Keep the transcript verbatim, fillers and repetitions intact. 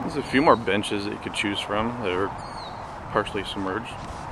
There's a few more benches that you could choose from that are partially submerged.